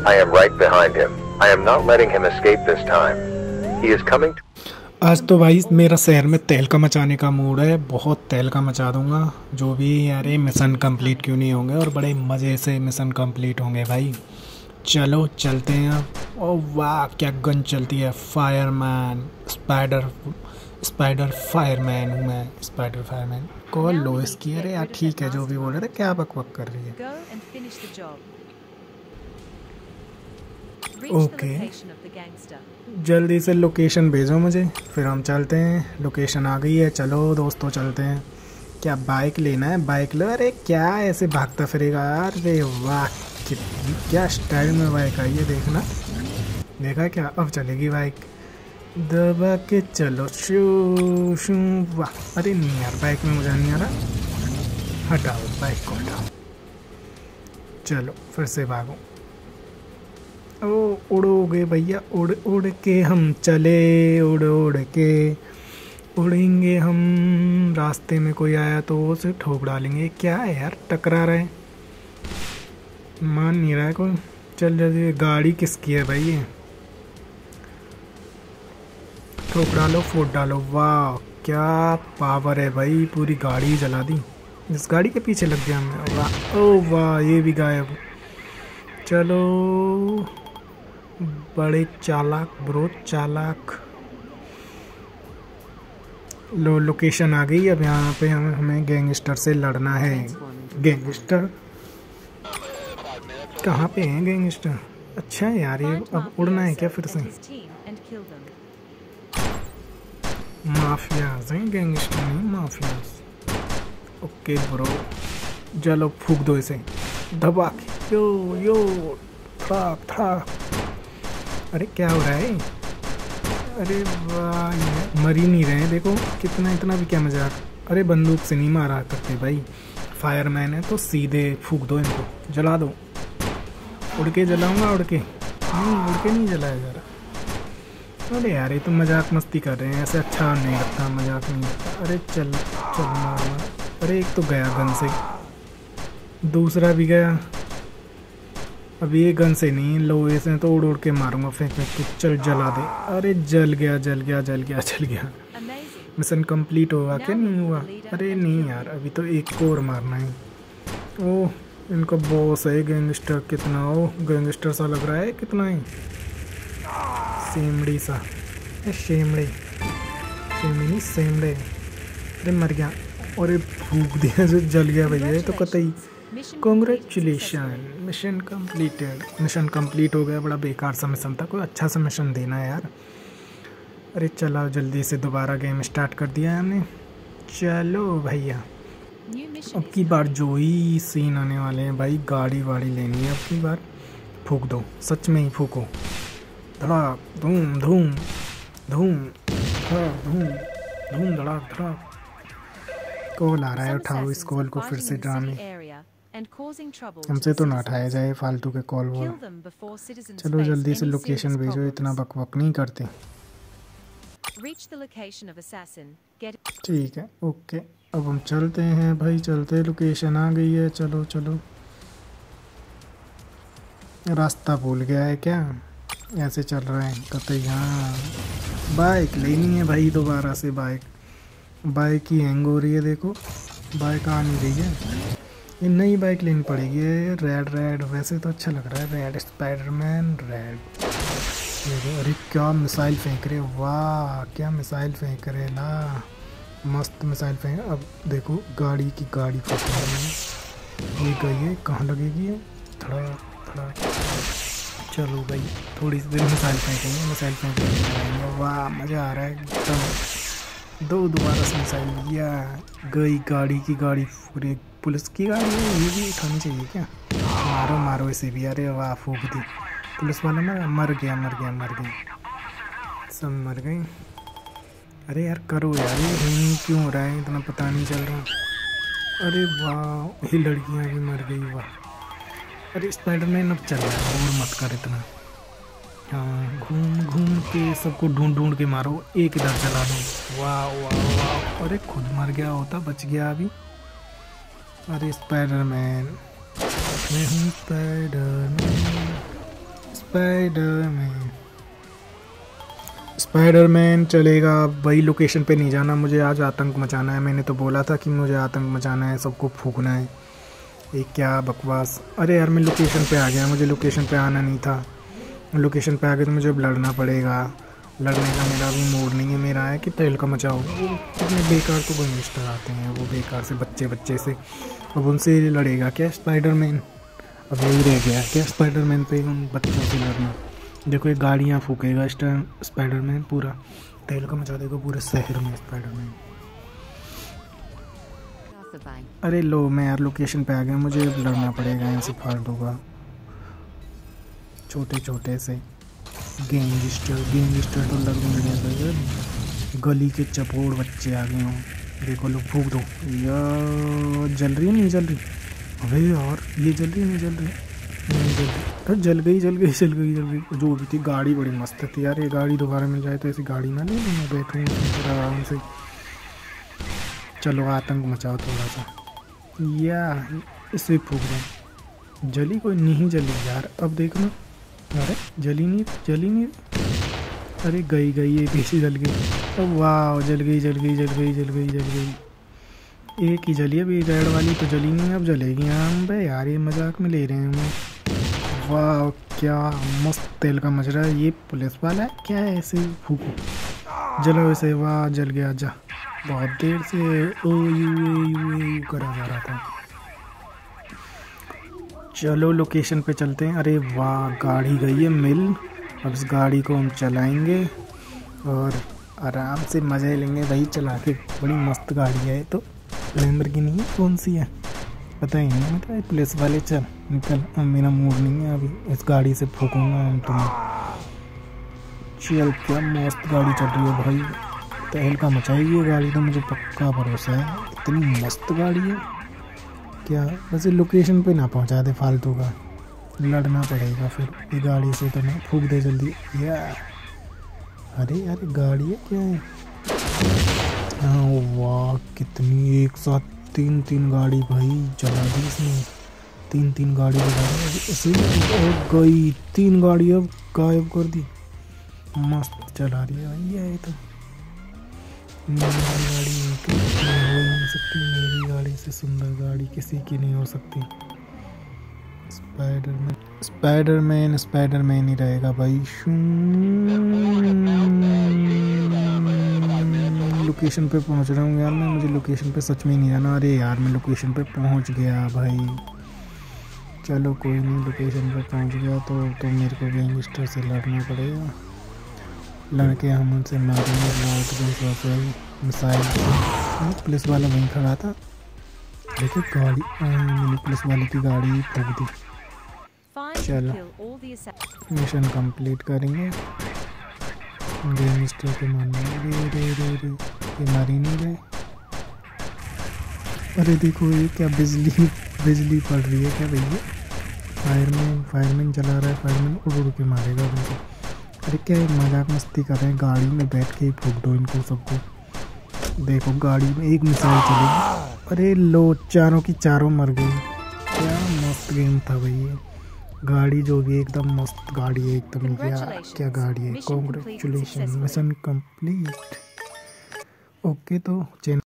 I am right behind him. I am not letting him escape this time. He is coming. आज तो भाई मेरा शहर में तेल का मचाने का मूड है, बहुत तेल का मचा दूंगा जो भी। अरे मिशन कंप्लीट क्यों नहीं होंगे, और बड़े मज़े से मिशन कंप्लीट होंगे भाई। चलो चलते हैं अब। ओ वाह क्या गन चलती है, फायरमैन स्पाइडर फायरमैन हूँ मैं, स्पाइडर फायरमैन। कॉल लो इसकी। अरे यार ठीक है जो भी बोल रहे थे, क्या बक बक कर रही है। ओके जल्दी से लोकेशन भेजो मुझे, फिर हम चलते हैं। लोकेशन आ गई है, चलो दोस्तों चलते हैं। क्या बाइक लेना है? बाइक लो। अरे क्या ऐसे भागता फिरेगा यार। अरे वाह क्या स्टाइल में बाइक आई है, देखना देखा क्या। अब चलेगी बाइक, दबा के चलो शू शू। वाह अरे नहीं यार बाइक में मज़ा नहीं आ रहा, हटाओ बाइक को हटाओ। चलो फिर से भागो। ओ उड़ोगे भैया, उड़ उड़ के हम चले, उड़ उड़ के उड़ेंगे हम। रास्ते में कोई आया तो उसे ठोक डालेंगे। क्या है यार टकरा रहे, मान नहीं रहा है कोई। चल जल्दी। गाड़ी किसकी है भाई ये? ठोक डालो फूट डालो। वाह क्या पावर है भाई, पूरी गाड़ी जला दी। इस गाड़ी के पीछे लग गया मैं। वाह ओ वाह ये भी गायब। चलो बड़े चालाक ब्रो, चालाक। लोकेशन आ गई। अब यहाँ पे हमें गैंगस्टर से लड़ना है। गैंगस्टर कहाँ पे हैं गैंगस्टर? अच्छा है यार ये। अब उड़ना है क्या फिर से? माफियाज हैं गैंगस्टर नहीं, माफियाज। ओके ब्रो चलो फूक दो इसे दबा के। यो यो थ्राक थ्राक। अरे क्या हो रहा है? अरे वाह मर ही नहीं रहे, देखो कितना, इतना भी क्या मजाक। अरे बंदूक से नहीं मारा करते भाई, फायरमैन है तो सीधे फूक दो इनको, जला दो। उड़ के जलाऊंगा, उड़ के नहीं जलाया जा रहा। अरे यार ये तो मजाक मस्ती कर रहे हैं, ऐसे अच्छा नहीं लगता, मजाक नहीं लगता। अरे चल चल मार। अरे एक तो गया गन से, दूसरा भी गया। अभी ये गन से नहीं, लोहे से तो उड़ उड़ के मारूंगा, फेंक फेंक के। चल जला दे। अरे जल गया जल गया जल गया जल गया। मिशन कंप्लीट होगा क्या? नहीं हुआ। अरे नहीं यार अभी तो एक को और मारना है। ओह इनका बॉस है गैंगस्टर। कितना ओ गैंगस्टर सा लग रहा है, कितना ही सेमड़ी सा। शेमड़े शेमड़ी नहीं सेमड़े। अरे मर गया। अरे फूक दिया जो जल गया भैया ये तो कतई। Congratulation mission completed. Mission complete हो गया। बड़ा बेकार सा मिशन था, कोई अच्छा सा मिशन देना है यार। अरे चलो जल्दी से दोबारा गेम स्टार्ट कर दिया है हमने। चलो भैया अब की बार जो ही सीन आने वाले हैं भाई, गाड़ी वाड़ी लेनी है अब की बार। फूक दो, सच में ही फूको। धड़ाक धूम धूम धूम धड़ाक धूम धूम धड़ाक धड़ाक। कॉल आ रहा है, उठाओ इस कॉल को फिर से। ड्रामे हमसे तो ना उठाया जाए फालतू के कॉल वॉल। चलो जल्दी से लोकेशन भेजो, इतना बकबक नहीं करते। ठीक है ओके अब हम चलते हैं भाई, चलते। लोकेशन आ गई है, चलो चलो। रास्ता भूल गया है क्या? ऐसे चल रहा है कतई। हाँ बाइक लेनी है भाई दोबारा से। बाइक ही हैंग हो रही है, देखो बाइक आ नहीं रही है। ये नई बाइक लेनी पड़ेगी। रेड वैसे तो अच्छा लग रहा है, रेड स्पाइडरमैन रेड। अरे क्या मिसाइल फेंक रहे, वाह क्या मिसाइल फेंक रहे ना, मस्त मिसाइल फेंक। अब देखो गाड़ी फंस रही है। ये गई है, कहाँ लगेगी ये? थोड़ा थोड़ा। चलो भाई थोड़ी सी देर मिसाइल फेंकेंगे। वाह मज़ा आ रहा है एकदम। दोबारा से मिसाइल लिया, गई गाड़ी पूरी। पुलिस की गाड़ी है, ये भी उठानी चाहिए क्या? मारो मारो इसे भी। अरे वाह फूक दी। पुलिस वाला मर गया सब मर गए। अरे यार करो यार, ये क्यों हो रहा है इतना पता नहीं चल रहा। अरे वाह ये लड़कियां भी मर गई। वाह अरे स्पाइडरमैन अब चल रहा है, और मत कर इतना। हाँ घूम घूम के सबको ढूंढ के मारो, एक इधर चला दो। वाह वाह वाह। अरे खुद मर गया होता, बच गया अभी। अरे स्पाइडरमैन मैं हूँ स्पाइडरमैन। स्पाइडरमैन। स्पाइडरमैन चलेगा, वही लोकेशन पे नहीं जाना मुझे, आज आतंक मचाना है। मैंने तो बोला था कि मुझे आतंक मचाना है, सबको फूकना है। ये क्या बकवास। अरे यार मैं लोकेशन पे आ गया, मुझे लोकेशन पे आना नहीं था। लोकेशन पे आ गया तो मुझे अब लड़ना पड़ेगा। लड़ने का मेरा अभी मूड नहीं है, मेरा है कि तेल का मचाओ। वो कितने बेकार तो गैंगस्टर आते हैं, वो बेकार से बच्चे से, अब उनसे लड़ेगा क्या स्पाइडरमैन? अब यही रह गया क्या स्पाइडरमैन पे उन बच्चों से लड़ना। देखो ये गाड़ियाँ फूकेगा स्पाइडरमैन, पूरा तेल का मचा देगा पूरे शहर में स्पाइडरमैन। अरे लो मैं यार लोकेशन पे आ गया, मुझे अब लड़ना पड़ेगा इनसे फालतू का। छोटे से गैंगस्टर तो लग रहे, गली के चपोड़ बच्चे आ गए हों। देखो लोग फूक दो यार। जल रही है नहीं जल रही? अबे यार ये जल रही नहीं जल रही? नहीं जल रही। अरे जल गई। जो भी थी गाड़ी बड़ी मस्त थी यार, ये गाड़ी दोबारा मिल जाए तो ऐसी गाड़ी ना ले मैं बैठूँ आराम से। चलो आतंक मचाओ थोड़ा सा, या इसे फूक दो। जली कोई नहीं जली यार, अब देखना। अरे जली नहीं। अरे गई ये पीछे जल गई। अब वाह जल गई। एक ही जली, अभी रेड वाली तो जली नहीं, अब जलेगी। हम बे यार ये मजाक में ले रहे हैं हमें। वाह क्या मस्त तेल का मच रहा है। ये पुलिस वाला है क्या है? ऐसे फूको जलो ऐसे। वाह जल गया। जा बहुत देर से ओ यू करा जा रहा था। चलो लोकेशन पे चलते हैं। अरे वाह गाड़ी गई है मिल, अब इस गाड़ी को हम चलाएंगे और आराम से मज़े लेंगे भाई चला के। बड़ी मस्त गाड़ी है। तो लैम्बोर्गिनी है, कौन सी है पता ही नहीं। मतलब पुलिस वाले चल निकल, अब मेरा मूड नहीं है, अभी इस गाड़ी से फूकूंगा हम तुम्हें। चल क्या मस्त गाड़ी चल रही है भाई, तहल का मचाएगी ये गाड़ी तो, मुझे पक्का भरोसा है। इतनी मस्त गाड़ी है क्या। वैसे लोकेशन पे ना पहुंचा दे फालतू का, लड़ना पड़ेगा फिर ये गाड़ी से। तो मैं फूक दे जल्दी या। अरे यार गाड़ी है क्या है? हाँ वाह कितनी एक साथ तीन गाड़ी भाई चला दी इसने। तीन गाड़ी चला दी और गई 3 गाड़ी अब गायब कर दी। मस्त चला रही है भैया ये तो। मेरी गाड़ी हो ही नहीं सकती, मेरी गाड़ी से सुंदर गाड़ी किसी की नहीं हो सकती। स्पाइडरमैन ही रहेगा भाई। लोकेशन पे पहुंच रहा हूँ यार मैं, मुझे लोकेशन पे सच में नहीं जाना। अरे यार मैं लोकेशन पे पहुंच गया भाई। चलो कोई नहीं, लोकेशन पे पहुंच गया तो मेरे को गैंगस्टर से लड़ना पड़ेगा। लड़के हम उनसे मारेंगे मिसाइल। पुलिस वाला वहीं खड़ा था, देखो गाड़ी मैंने पुलिस वाले की गाड़ी ठोक दी। चलो मिशन कंप्लीट करेंगे। गैंगस्टर को मारना। ये मारी नहीं गए। अरे देखो ये क्या बिजली पड़ रही है क्या भैया? फायरमैन चला रहा है, फायरमैन उड़ के मारेगा उनको। अरे क्या ये मजाक मस्ती कर रहे हैं? गाड़ी में बैठ के ही फूक दो इनको सबको। देखो गाड़ी में एक मिसाइल चलेगी। अरे लो चारों की चारों मर गई। क्या मस्त गेम था भैया। गाड़ी जो भी एकदम मस्त गाड़ी है एकदम। क्या गाड़ी है। Congratulation mission complete. ओके तो चैनल